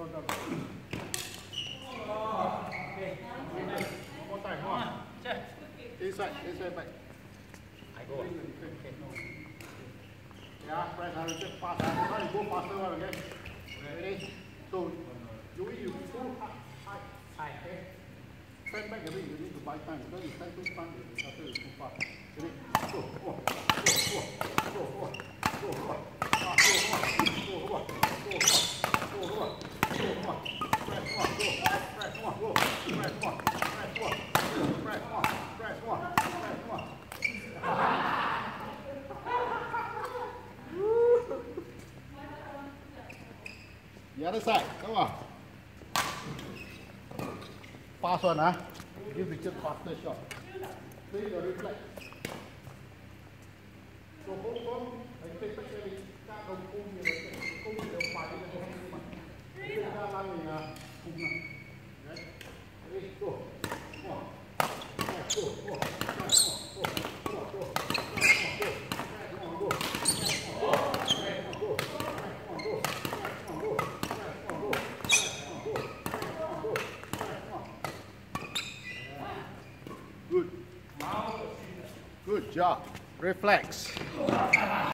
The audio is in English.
Inside back. Yeah, press hard, just fast. Try to go faster, okay? Ready? So, you pull high, okay? Stand back a bit, you need to buy time. Because you stand too fast, you have to too fast. Ready? Go. The other side, come on. Fast one, huh? Give Richard faster shot. See the reflex. So, không, anh take back cái các đồng cung như vậy, cung đều phải như thế này mà. Cái ra lăn thì là cung này. Đấy. Ready, go. Go. Good job. Reflex.